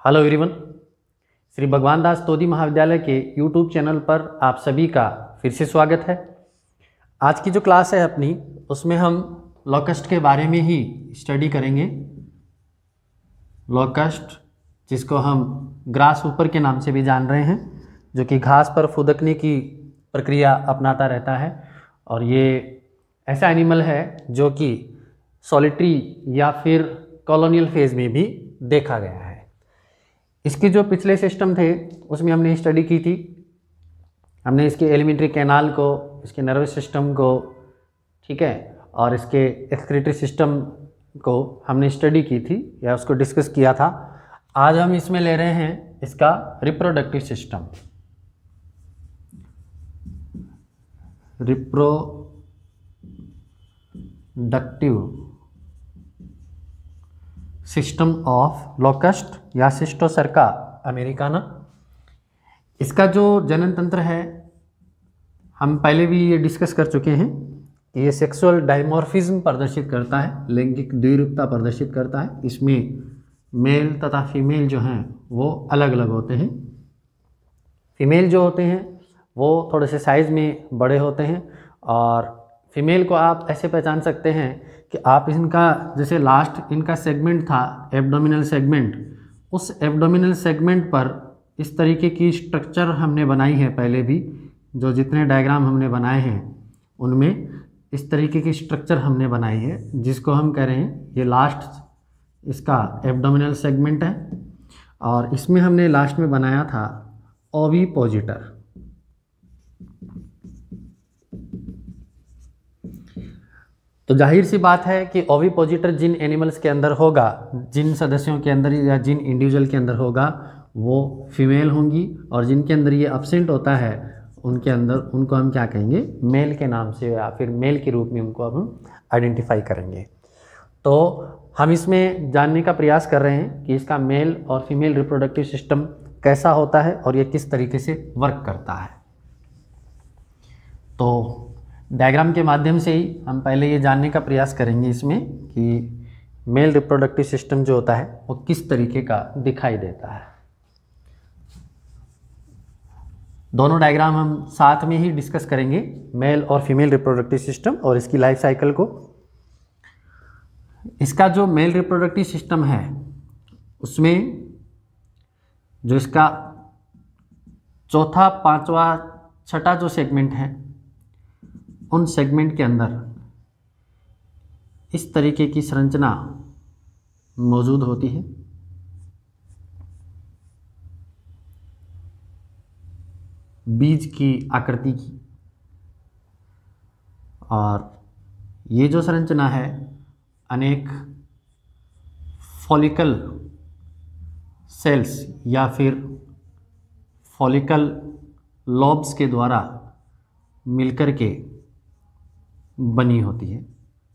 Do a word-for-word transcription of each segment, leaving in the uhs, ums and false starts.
Hello everyone, Shri भगवान दास तोदी महाविद्यालय के यूट्यूब चैनल पर आप सभी का फिर से स्वागत है। आज की जो क्लास है अपनी, उसमें हम लोकस्ट के बारे में ही स्टडी करेंगे। लोकस्ट, जिसको हम ग्रास ऊपर के नाम से भी जान रहे हैं, जो कि घास पर फुदकने की प्रक्रिया अपनाता रहता है। और ये ऐसा एनिमल है जो कि सॉलिटरी या फिर कॉलोनियल फेज में भी देखा गया है। इसके जो पिछले सिस्टम थे उसमें हमने स्टडी की थी। हमने इसके एलिमेंट्री कैनाल को, इसके नर्वस सिस्टम को, ठीक है, और इसके एक्सक्रीटरी सिस्टम को हमने स्टडी की थी या उसको डिस्कस किया था। आज हम इसमें ले रहे हैं इसका reproductive system. Reproductive system of locust या सिस्टोसर्का अमेरिकाना। इसका जो जनन तंत्र है, हम पहले भी ये डिस्कस कर चुके हैं कि ये सेक्सुअल डायमॉर्फिज्म प्रदर्शित करता है, लैंगिक द्विरूपता प्रदर्शित करता है। इसमें मेल तथा फीमेल जो हैं वो अलग अलग होते हैं। फीमेल जो होते हैं वो थोड़े से साइज़ में बड़े होते हैं, और फीमेल को आप ऐसे पहचान सकते हैं कि आप इनका, जैसे लास्ट इनका सेगमेंट था एब्डोमिनल सेगमेंट, उस एब्डोमिनल सेगमेंट पर इस तरीके की स्ट्रक्चर हमने बनाई है। पहले भी जो जितने डायग्राम हमने बनाए हैं उनमें इस तरीके की स्ट्रक्चर हमने बनाई है, जिसको हम कह रहे हैं ये लास्ट इसका एब्डोमिनल सेगमेंट है। और इसमें हमने लास्ट में बनाया था ओविपोजिटर। तो जाहिर सी बात है कि ओविपोजिटर जिन एनिमल्स के अंदर होगा, जिन सदस्यों के अंदर या जिन इंडिविजुअल के अंदर होगा, वो फीमेल होंगी, और जिनके अंदर ये एब्सेंट होता है उनके अंदर उनको हम क्या कहेंगे, मेल के नाम से या फिर मेल के रूप में उनको अब हम आइडेंटिफाई करेंगे। तो हम इसमें जानने का प्रयास कर रहे हैं कि इसका मेल और फीमेल रिप्रोडक्टिव सिस्टम कैसा होता है और ये किस तरीके से वर्क करता है। तो डायग्राम के माध्यम से ही हम पहले ये जानने का प्रयास करेंगे इसमें कि मेल रिप्रोडक्टिव सिस्टम जो होता है वो किस तरीके का दिखाई देता है। दोनों डायग्राम हम साथ में ही डिस्कस करेंगे, मेल और फीमेल रिप्रोडक्टिव सिस्टम और इसकी लाइफ साइकिल को। इसका जो मेल रिप्रोडक्टिव सिस्टम है उसमें जो इसका चौथा, पांचवा, छठा जो सेगमेंट है, उन सेगमेंट के अंदर इस तरीके की संरचना मौजूद होती है। बीज की आकृति की, और ये जो संरचना है अनेक फॉलिकल सेल्स या फिर फॉलिकल लॉब्स के द्वारा मिलकर के बनी होती है।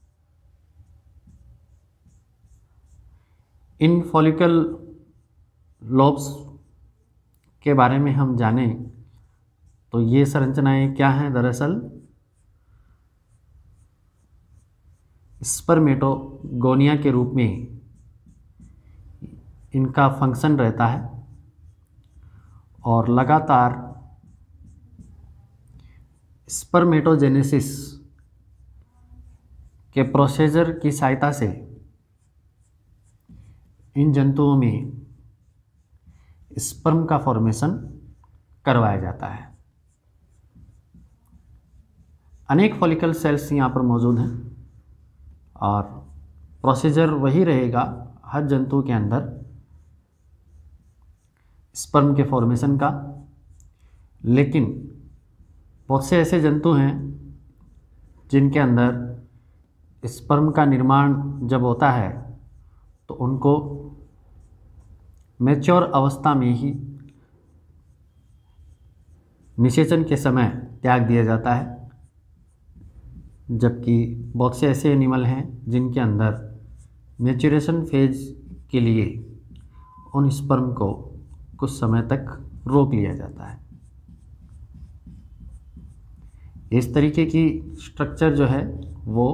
इन फॉलिकल लॉब्स के बारे में हम जानें तो ये संरचनाएं क्या हैं, दरअसल स्पर्मेटोगोनिया के रूप में इनका फंक्शन रहता है, और लगातार स्पर्मेटोजेनेसिस के प्रोसीजर की सहायता से इन जंतुओं में स्पर्म का फॉर्मेशन करवाया जाता है। अनेक फॉलिकल सेल्स यहाँ पर मौजूद हैं, और प्रोसीजर वही रहेगा हर जंतु के अंदर स्पर्म के फॉर्मेशन का। लेकिन बहुत से ऐसे जंतु हैं जिनके अंदर स्पर्म का निर्माण जब होता है तो उनको मैच्योर अवस्था में ही निषेचन के समय त्याग दिया जाता है, जबकि बहुत से ऐसे एनिमल हैं जिनके अंदर मैच्योरेशन फेज के लिए उन स्पर्म को कुछ समय तक रोक लिया जाता है। इस तरीके की स्ट्रक्चर जो है वो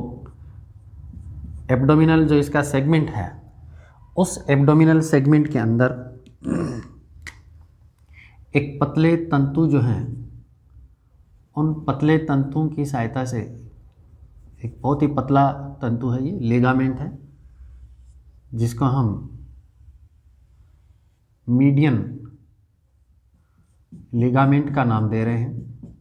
एब्डोमिनल जो इसका सेगमेंट है, उस एब्डोमिनल सेगमेंट के अंदर एक पतले तंतु जो हैं, उन पतले तंतुओं की सहायता से, एक बहुत ही पतला तंतु है ये, लिगामेंट है, जिसको हम मीडियन लिगामेंट का नाम दे रहे हैं।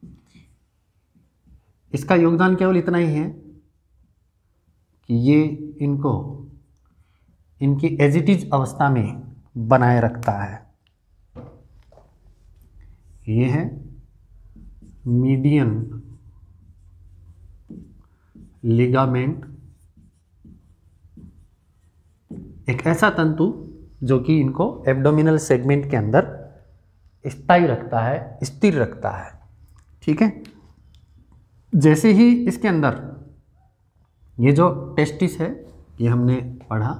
इसका योगदान केवल इतना ही है कि ये इनको इनकी एजिटिज अवस्था में बनाए रखता है। ये है मीडियन लिगामेंट, एक ऐसा तंतु जो कि इनको एब्डोमिनल सेगमेंट के अंदर स्थायी रखता है, स्थिर रखता है। ठीक है। जैसे ही इसके अंदर ये जो टेस्टिस है, ये हमने पढ़ा,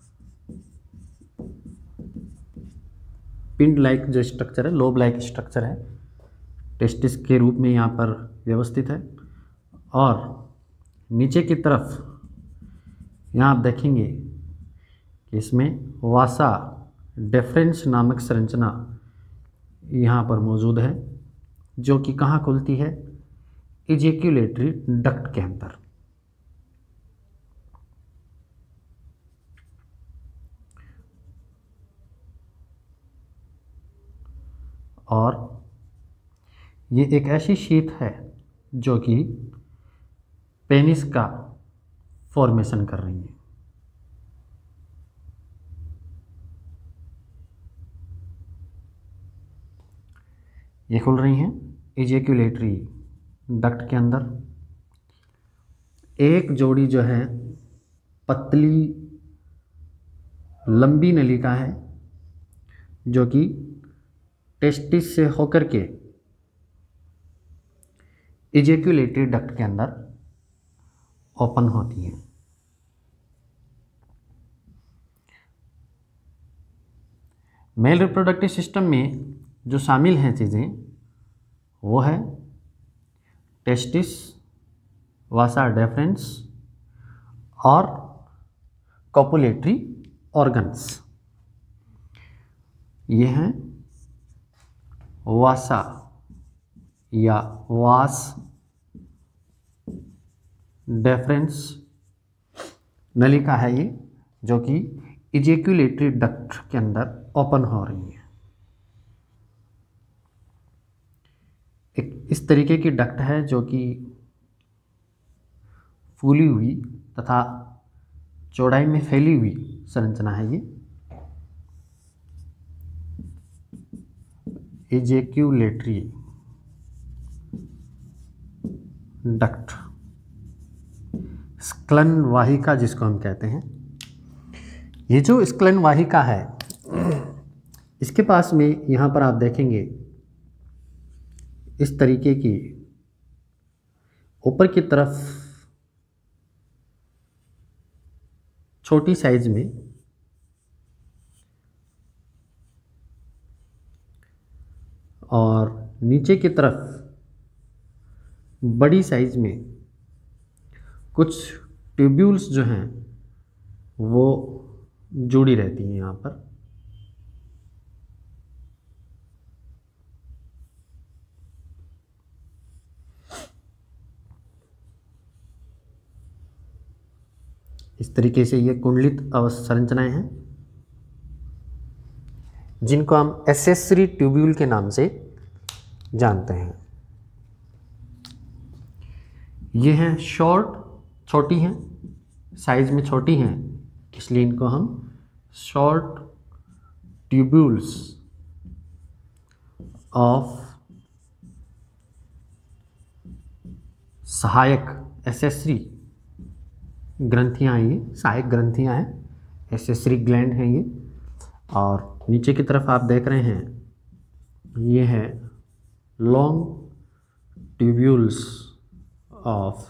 पिंड लाइक जो स्ट्रक्चर है, लोब लाइक स्ट्रक्चर है, टेस्टिस के रूप में यहाँ पर व्यवस्थित है। और नीचे की तरफ यहाँ आप देखेंगे कि इसमें वासा डेफरेंस नामक संरचना यहाँ पर मौजूद है, जो कि कहाँ खुलती है? इजैक्यूलेटरी डक्ट के अंदर। और ये एक ऐसी शीट है जो कि पेनिस का फॉर्मेशन कर रही है। ये खुल रही हैं इजैक्यूलेटरी डक्ट के अंदर। एक जोड़ी जो है पतली लंबी नलिका है, जो कि टेस्टिस से होकर के इजैक्यूलेटरी डक्ट के अंदर ओपन होती है। मेल रिप्रोडक्टिव सिस्टम में जो शामिल हैं चीज़ें, वो है टेस्टिस, वासा डेफरेंस और कॉपुलेटरी ऑर्गन्स। ये हैं वासा या वास डेफरेंस नलिका है ये, जो कि इजैक्यूलेटरी डक्ट के अंदर ओपन हो रही है। एक इस तरीके की डक्ट है जो कि फूली हुई तथा चौड़ाई में फैली हुई संरचना है। ये इजैक्यूलेटरी डक्ट, स्क्लन वाहिका जिसको हम कहते हैं। ये जो स्क्लन वाहिका है, इसके पास में यहाँ पर आप देखेंगे इस तरीके की ऊपर की तरफ छोटी साइज में और नीचे की तरफ बड़ी साइज में कुछ ट्यूब्यूल्स जो हैं वो जुड़ी रहती हैं यहाँ पर। इस तरीके से ये कुंडलित संरचनाएं हैं, जिनको हम एसेसरी ट्यूब्यूल के नाम से जानते हैं। ये हैं शॉर्ट, छोटी हैं, साइज में छोटी हैं, इसलिए इनको हम शॉर्ट ट्यूब्यूल्स ऑफ सहायक एसेसरी ग्रंथियाँ हैं, ये सहायक ग्रंथियाँ हैं, एसेसरी ग्लैंड हैं ये। और नीचे की तरफ आप देख रहे हैं ये है long tubules of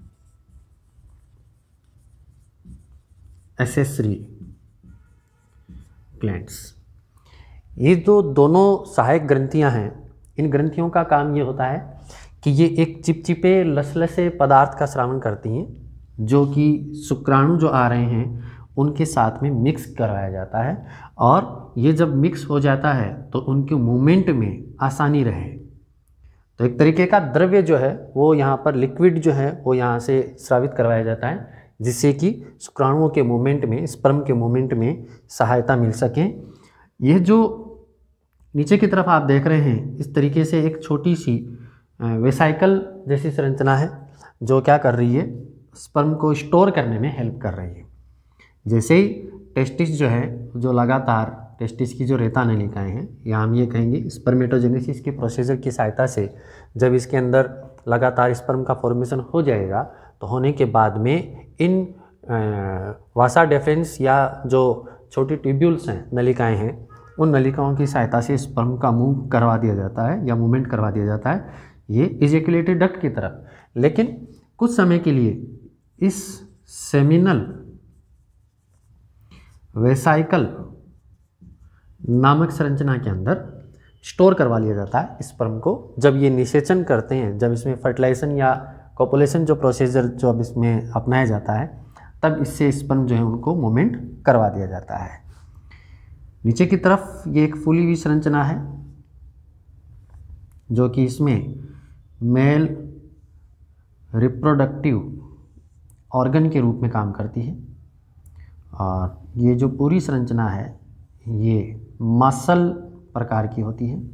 accessory glands. ये जो दोनों सहायक ग्रंथियां हैं, इन ग्रंथियों का काम ये होता है कि ये एक चिपचिपे लसलसे पदार्थ का स्रावन करती हैं, जो कि शुक्राणु जो आ रहे हैं उनके साथ में मिक्स करवाया जाता है और ये जब मिक्स हो जाता है तो उनके मूवमेंट में आसानी रहे। तो एक तरीके का द्रव्य जो है वो यहाँ पर लिक्विड जो है वो यहाँ से स्रावित करवाया जाता है, जिससे कि शुक्राणुओं के मूवमेंट में, स्पर्म के मूवमेंट में सहायता मिल सके। यह जो नीचे की तरफ आप देख रहे हैं, इस तरीके से एक छोटी सी वेसाइकल जैसी संरचना है जो क्या कर रही है, स्पर्म को स्टोर करने में हेल्प कर रही है। जैसे ही टेस्टिस जो है, जो लगातार टेस्टिस की जो रेता नलिकाएं हैं, या हम ये कहेंगे स्पर्मेटोजेनेसिस के प्रोसीजर की सहायता से जब इसके अंदर लगातार स्पर्म का फॉर्मेशन हो जाएगा, तो होने के बाद में इन वासा डेफरेंस या जो छोटी ट्यूब्यूल्स हैं, नलिकाएं हैं, उन नलिकाओं की सहायता से स्पर्म का मूव करवा दिया जाता है या मूवमेंट करवा दिया जाता है, ये इजैकुलेटरी डक्ट की तरफ। लेकिन कुछ समय के लिए इस सेमिनल वेसाइकल नामक संरचना के अंदर स्टोर करवा लिया जाता है स्पर्म को। जब ये निषेचन करते हैं, जब इसमें फर्टिलाइजेशन या कॉपुलेशन जो प्रोसीजर जो अब इसमें अपनाया जाता है, तब इससे स्पर्म जो है उनको मूवमेंट करवा दिया जाता है। नीचे की तरफ ये एक फूली हुई संरचना है जो कि इसमें मेल रिप्रोडक्टिव ऑर्गन के रूप में काम करती है, और ये जो पूरी संरचना है ये मसल प्रकार की होती है।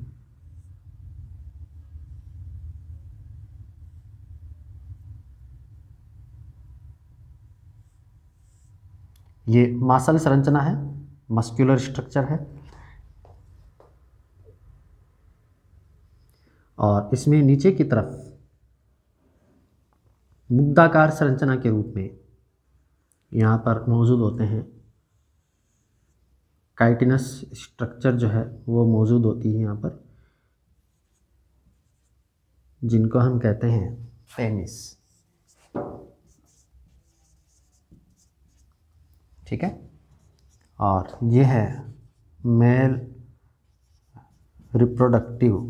ये मसल संरचना है, मस्कुलर स्ट्रक्चर है, और इसमें नीचे की तरफ मुग्धाकार संरचना के रूप में यहाँ पर मौजूद होते हैं। काइटिनस स्ट्रक्चर जो है वो मौजूद होती है यहाँ पर, जिनको हम कहते हैं पेनिस। ठीक है, और ये है मेल रिप्रोडक्टिव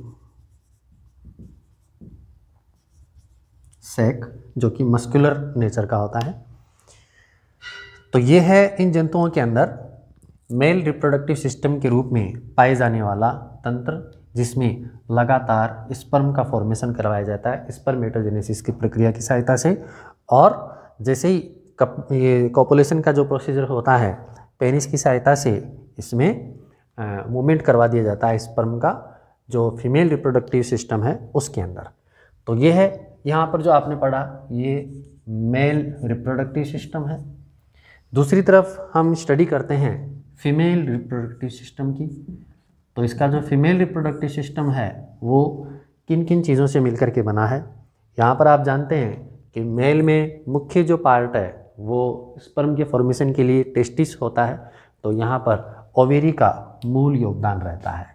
सेक, जो कि मस्कुलर नेचर का होता है। तो ये है इन जंतुओं के अंदर मेल रिप्रोडक्टिव सिस्टम के रूप में पाए जाने वाला तंत्र, जिसमें लगातार स्पर्म का फॉर्मेशन करवाया जाता है स्पर्मेटोजेनेसिस की प्रक्रिया की सहायता से। और जैसे ही कप ये कॉपुलेशन का जो प्रोसीजर होता है, पेनिस की सहायता से इसमें मूवमेंट करवा दिया जाता है स्पर्म का, जो फीमेल रिप्रोडक्टिव सिस्टम है उसके अंदर। तो ये है यहाँ पर जो आपने पढ़ा, ये मेल रिप्रोडक्टिव सिस्टम है। दूसरी तरफ हम स्टडी करते हैं फीमेल रिप्रोडक्टिव सिस्टम की। तो इसका जो फीमेल रिप्रोडक्टिव सिस्टम है वो किन किन चीज़ों से मिलकर के बना है। यहाँ पर आप जानते हैं कि मेल में मुख्य जो पार्ट है वो स्पर्म के फॉर्मेशन के लिए टेस्टिस होता है, तो यहाँ पर ओवेरी का मूल योगदान रहता है।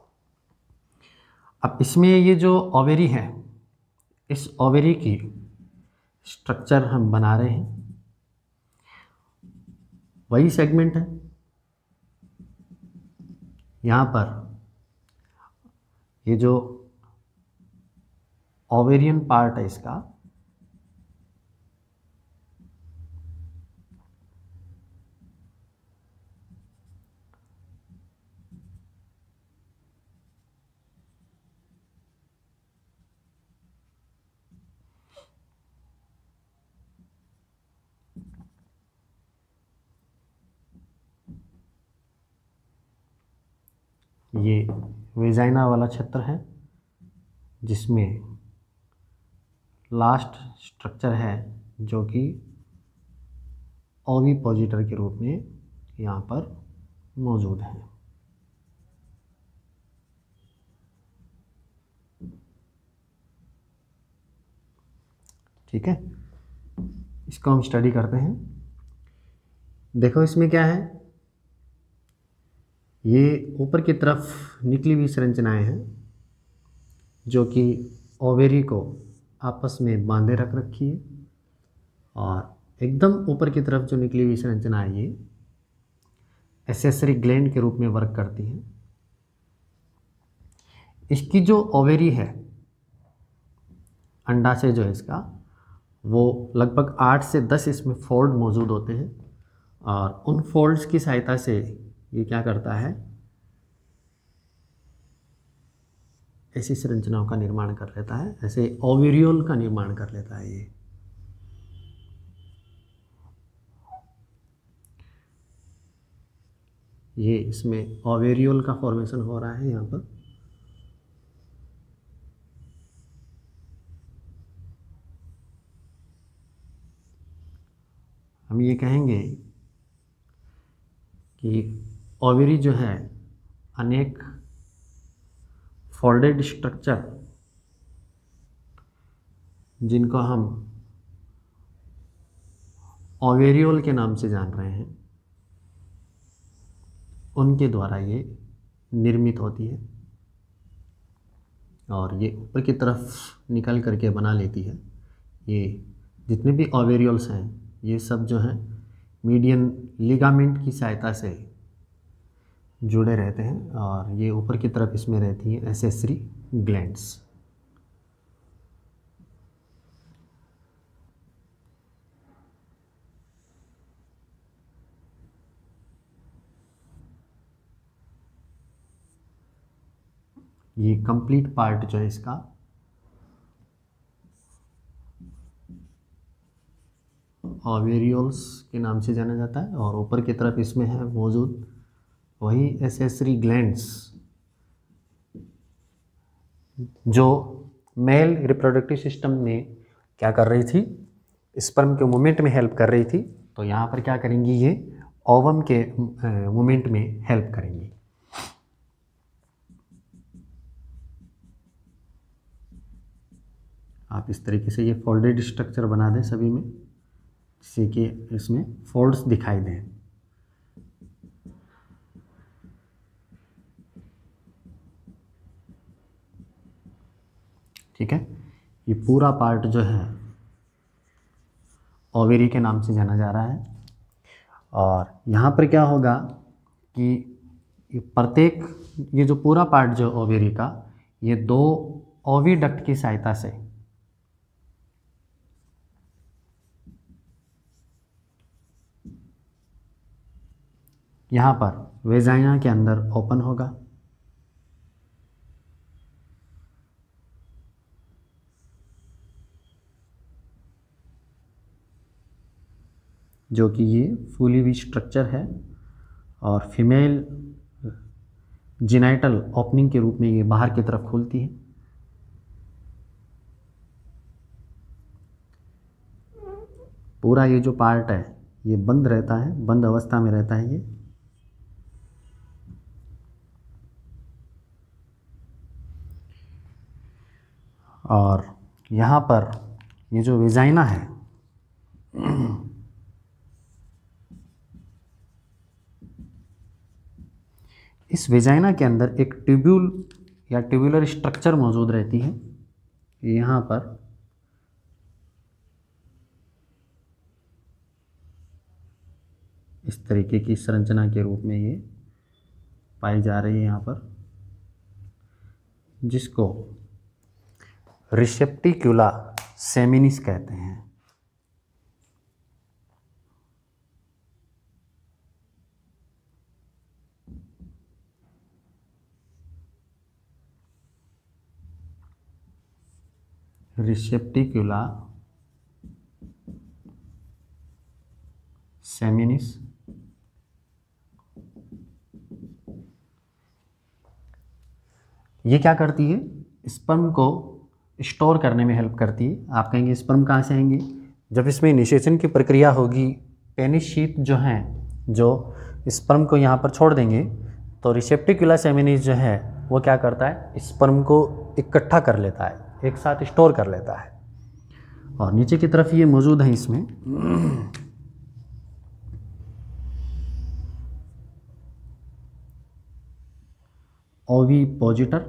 अब इसमें ये जो ओवेरी है, इस ओवेरी की स्ट्रक्चर हम बना रहे हैं, वही सेगमेंट है। यहाँ पर ये जो ओवेरियन पार्ट है इसका, ये वेजाइना वाला क्षेत्र है, जिसमें लास्ट स्ट्रक्चर है जो कि ओविपोजिटर के रूप में यहाँ पर मौजूद है। ठीक है, इसको हम स्टडी करते हैं। देखो इसमें क्या है, ये ऊपर की तरफ निकली हुई संरचनाएं हैं जो कि ओवेरी को आपस में बांधे रख रखी है, और एकदम ऊपर की तरफ जो निकली हुई संरचना है ये एसेसरी ग्लैंड के रूप में वर्क करती है। इसकी जो ओवेरी है, अंडाशय जो है इसका, वो लगभग आठ से दस इसमें फोल्ड मौजूद होते हैं, और उन फोल्ड्स की सहायता से ये क्या करता है, ऐसी संरचनाओं का निर्माण कर लेता है, ऐसे ओवेरियोल का निर्माण कर लेता है ये। ये इसमें ओवेरियोल का फॉर्मेशन हो रहा है यहाँ पर। हम ये कहेंगे कि ओवेरी जो है अनेक फोल्डेड स्ट्रक्चर, जिनको हम ओवेरियोल के नाम से जान रहे हैं, उनके द्वारा ये निर्मित होती है और ये ऊपर की तरफ निकल करके बना लेती है। ये जितने भी ओवेरियोल्स हैं ये सब जो हैं मीडियन लिगामेंट की सहायता से जुड़े रहते हैं और ये ऊपर की तरफ इसमें रहती हैं एसेसरी ग्लैंड्स। ये कंप्लीट पार्ट जो है इसका ओवेरियोल्स के नाम से जाना जाता है और ऊपर की तरफ इसमें है मौजूद वही एसेसरी ग्लैंड्स जो मेल रिप्रोडक्टिव सिस्टम में क्या कर रही थी, स्पर्म के मूवमेंट में हेल्प कर रही थी। तो यहाँ पर क्या करेंगी, ये ओवम के मूवमेंट में हेल्प करेंगी। आप इस तरीके से ये फोल्डेड स्ट्रक्चर बना दें सभी में, जिससे कि इसमें फोल्ड्स दिखाई दें। ठीक है, ये पूरा पार्ट जो है ओवेरी के नाम से जाना जा रहा है। और यहाँ पर क्या होगा कि ये प्रत्येक ये जो पूरा पार्ट जो ओवेरी का, ये दो ओविडक्ट की सहायता से यहाँ पर वेजाइना के अंदर ओपन होगा, जो कि ये फुली वी स्ट्रक्चर है और फीमेल जिनाइटल ओपनिंग के रूप में ये बाहर की तरफ खुलती है। पूरा ये जो पार्ट है ये बंद रहता है, बंद अवस्था में रहता है ये। और यहाँ पर ये जो वेजाइना है इस वेजाइना के अंदर एक ट्यूब्यूल या ट्यूबुलर स्ट्रक्चर मौजूद रहती है। यहाँ पर इस तरीके की संरचना के रूप में ये पाई जा रही है यहाँ पर, जिसको रिसेप्टिक्युला सेमिनिस कहते हैं। रिसेप्टिक्युला सेमिनिस ये क्या करती है, स्पर्म को स्टोर करने में हेल्प करती है। आप कहेंगे स्पर्म कहाँ से आएंगे, जब इसमें निषेचन की प्रक्रिया होगी, पेनिस शीथ जो हैं जो स्पर्म को यहाँ पर छोड़ देंगे, तो रिसेप्टिक्युला सेमिनिस जो है वो क्या करता है, स्पर्म को इकट्ठा कर लेता है, एक साथ स्टोर कर लेता है। और नीचे की तरफ ये मौजूद है इसमें ओविपोजिटर,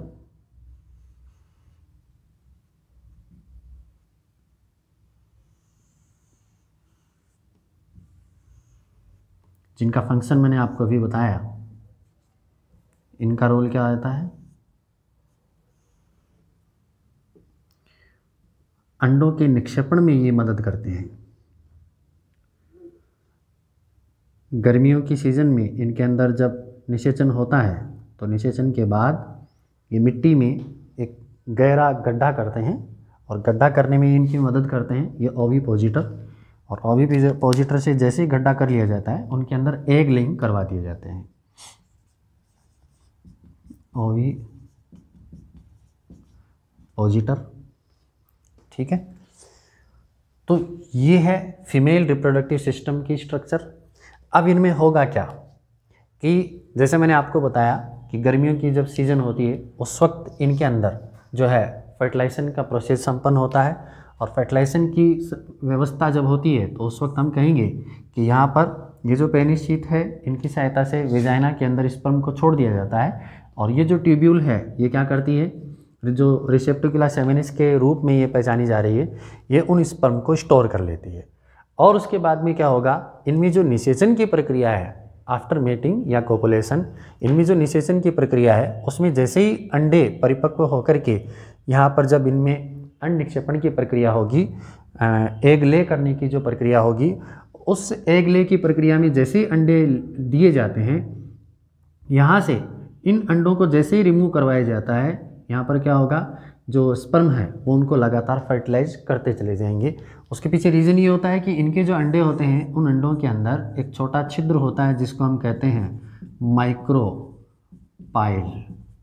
जिनका फंक्शन मैंने आपको अभी बताया। इनका रोल क्या आता है, अंडों के निक्षेपण में ये मदद करते हैं। गर्मियों की सीज़न में इनके अंदर जब निषेचन होता है तो निषेचन के बाद ये मिट्टी में एक गहरा गड्ढा करते हैं और गड्ढा करने में इनकी मदद करते हैं ये ओविपोजिटर। और ओविपोजिटर से जैसे ही गड्ढा कर लिया जाता है उनके अंदर एग लेइंग करवा दिए जाते हैं। ओविपोजिटर, ठीक है। तो ये है फीमेल रिप्रोडक्टिव सिस्टम की स्ट्रक्चर। अब इनमें होगा क्या कि जैसे मैंने आपको बताया कि गर्मियों की जब सीज़न होती है उस वक्त इनके अंदर जो है फर्टिलाइजेशन का प्रोसेस संपन्न होता है। और फर्टिलाइजेशन की व्यवस्था जब होती है तो उस वक्त हम कहेंगे कि यहाँ पर ये जो पेनिस शीथ है इनकी सहायता से वेजाइना के अंदर स्पर्म को छोड़ दिया जाता है। और ये जो ट्यूब्यूल है ये क्या करती है, जो रिसेप्टिकुला सेमिनिस के रूप में ये पहचानी जा रही है, ये उन स्पर्म को स्टोर कर लेती है। और उसके बाद में क्या होगा, इनमें जो निषेचन की प्रक्रिया है आफ्टर मेटिंग या कोपुलेशन, इनमें जो निषेचन की प्रक्रिया है उसमें जैसे ही अंडे परिपक्व होकर के यहाँ पर जब इनमें अंड निक्षेपण की प्रक्रिया होगी, एग ले करने की जो प्रक्रिया होगी, उस एग ले की प्रक्रिया में जैसे ही अंडे दिए जाते हैं, यहाँ से इन अंडों को जैसे ही रिमूव करवाया जाता है, यहाँ पर क्या होगा, जो स्पर्म है वो उनको लगातार फर्टिलाइज करते चले जाएंगे। उसके पीछे रीज़न ये होता है कि इनके जो अंडे होते हैं उन अंडों के अंदर एक छोटा छिद्र होता है जिसको हम कहते हैं माइक्रोपाइल।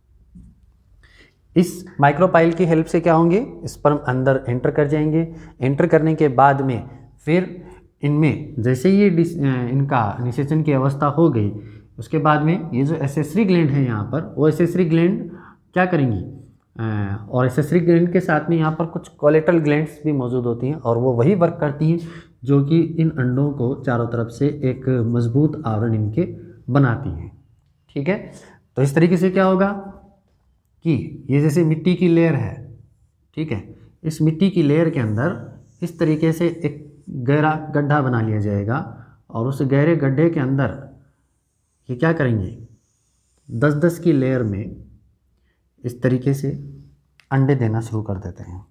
इस माइक्रोपाइल की हेल्प से क्या होंगे, स्पर्म अंदर एंटर कर जाएंगे। एंटर करने के बाद में फिर इनमें जैसे ये इनका निषेचन की अवस्था हो गई, उसके बाद में ये जो एसेसरी ग्लैंड है यहाँ पर, वो एसेसरी ग्लैंड क्या करेंगी, और एसेसरी ग्लैंड के साथ में यहाँ पर कुछ कोलेटल ग्लैंड्स भी मौजूद होती हैं और वो वही वर्क करती हैं जो कि इन अंडों को चारों तरफ से एक मजबूत आवरण इनके बनाती हैं। ठीक है, तो इस तरीके से क्या होगा कि ये जैसे मिट्टी की लेयर है, ठीक है, इस मिट्टी की लेयर के अंदर इस तरीके से एक गहरा गड्ढा बना लिया जाएगा और उस गहरे गड्ढे के अंदर ये क्या करेंगे, दस दस की लेयर में इस तरीके से अंडे देना शुरू कर देते हैं।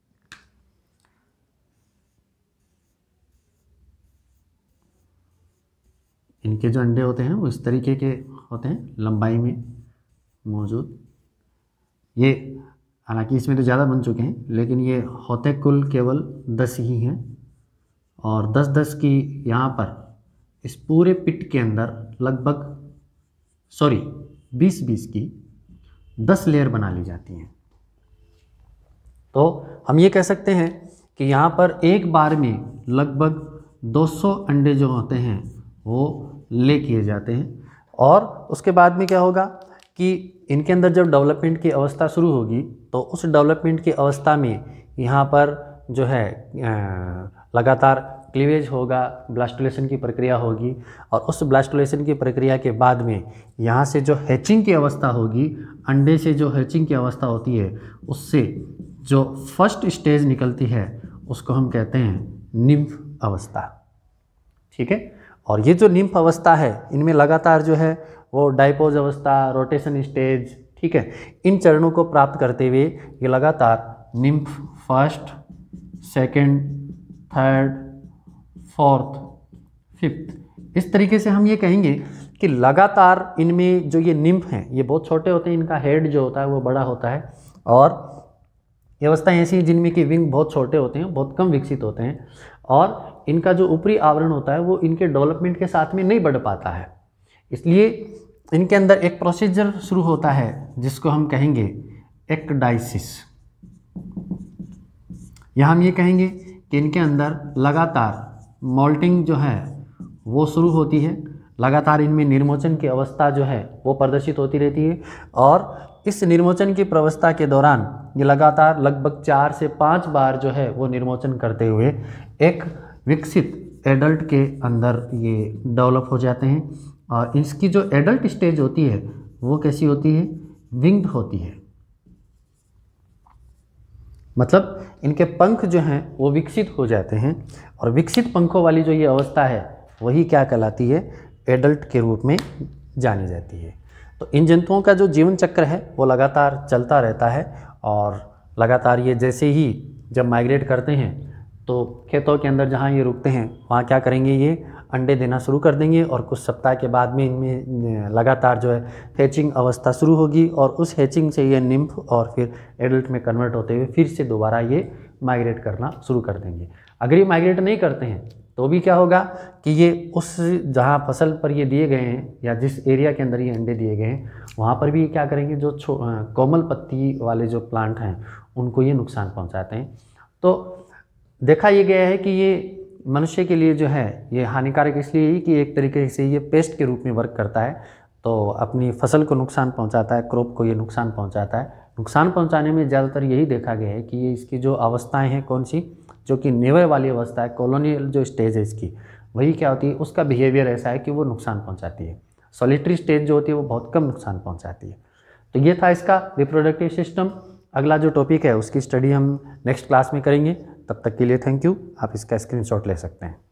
इनके जो अंडे होते हैं वो इस तरीके के होते हैं, लंबाई में मौजूद। ये हालांकि इसमें तो ज़्यादा बन चुके हैं, लेकिन ये होते कुल केवल दस ही हैं और दस दस की यहाँ पर इस पूरे पिट के अंदर लगभग सॉरी बीस बीस की दस लेयर बना ली जाती हैं। तो हम ये कह सकते हैं कि यहाँ पर एक बार में लगभग दो सौ अंडे जो होते हैं वो ले किए जाते हैं। और उसके बाद में क्या होगा कि इनके अंदर जब डेवलपमेंट की अवस्था शुरू होगी तो उस डेवलपमेंट की अवस्था में यहाँ पर जो है लगातार क्लीवेज होगा, ब्लास्टुलेशन की प्रक्रिया होगी और उस ब्लास्टुलेशन की प्रक्रिया के बाद में यहाँ से जो हैचिंग की अवस्था होगी, अंडे से जो हैचिंग की अवस्था होती है उससे जो फर्स्ट स्टेज निकलती है उसको हम कहते हैं निम्फ अवस्था। ठीक है, और ये जो निम्फ अवस्था है इनमें लगातार जो है वो डाइपोज अवस्था, रोटेशन स्टेज, ठीक है, इन चरणों को प्राप्त करते हुए ये लगातार nymph first, second, third, fourth, fifth, इस तरीके से हम ये कहेंगे कि लगातार इनमें जो ये निम्फ हैं ये बहुत छोटे होते हैं, इनका हेड जो होता है वो बड़ा होता है और ये अवस्थाएं ऐसी हैं जिनमें कि विंग बहुत छोटे होते हैं, बहुत कम विकसित होते हैं और इनका जो ऊपरी आवरण होता है वो इनके डेवलपमेंट के साथ में नहीं बढ़ पाता है। इसलिए इनके अंदर एक प्रोसीजर शुरू होता है जिसको हम कहेंगे एक्डाइसिस। यहाँ हम ये कहेंगे कि इनके अंदर लगातार मोल्टिंग जो है वो शुरू होती है, लगातार इनमें निर्मोचन की अवस्था जो है वो प्रदर्शित होती रहती है और इस निर्मोचन की प्रवस्था के दौरान ये लगातार लगभग चार से पाँच बार जो है वो निर्मोचन करते हुए एक विकसित एडल्ट के अंदर ये डेवलप हो जाते हैं। और इसकी जो एडल्ट स्टेज होती है वो कैसी होती है, विंग्ड होती है, मतलब इनके पंख जो हैं वो विकसित हो जाते हैं और विकसित पंखों वाली जो ये अवस्था है वही क्या कहलाती है, एडल्ट के रूप में जानी जाती है। तो इन जंतुओं का जो जीवन चक्र है वो लगातार चलता रहता है और लगातार ये जैसे ही जब माइग्रेट करते हैं तो खेतों के अंदर जहाँ ये रुकते हैं वहाँ क्या करेंगे, ये अंडे देना शुरू कर देंगे और कुछ सप्ताह के बाद में इनमें लगातार जो है हैचिंग अवस्था शुरू होगी और उस हैचिंग से ये निम्फ और फिर एडल्ट में कन्वर्ट होते हुए फिर से दोबारा ये माइग्रेट करना शुरू कर देंगे। अगर ये माइग्रेट नहीं करते हैं तो भी क्या होगा कि ये उस जहाँ फसल पर ये दिए गए हैं या जिस एरिया के अंदर ये अंडे दिए गए हैं वहाँ पर भी क्या करेंगे, जो कोमल पत्ती वाले जो प्लांट हैं उनको ये नुकसान पहुँचाते हैं। तो देखा ये गया है कि ये मनुष्य के लिए जो है ये हानिकारक इसलिए ही कि एक तरीके से ये पेस्ट के रूप में वर्क करता है, तो अपनी फसल को नुकसान पहुंचाता है, क्रॉप को ये नुकसान पहुंचाता है। नुकसान पहुंचाने में ज़्यादातर यही देखा गया है कि ये इसकी जो अवस्थाएं हैं कौन सी, जो कि निवय वाली अवस्था है, कॉलोनियल जो स्टेज है इसकी, वही क्या होती है, उसका बिहेवियर ऐसा है कि वो नुकसान पहुँचाती है। सॉलिटरी स्टेज जो होती है वो बहुत कम नुकसान पहुँचाती है। तो ये था इसका रिप्रोडक्टिव सिस्टम। अगला जो टॉपिक है उसकी स्टडी हम नेक्स्ट क्लास में करेंगे। तब तक के लिए थैंक यू। आप इसका स्क्रीनशॉट ले सकते हैं।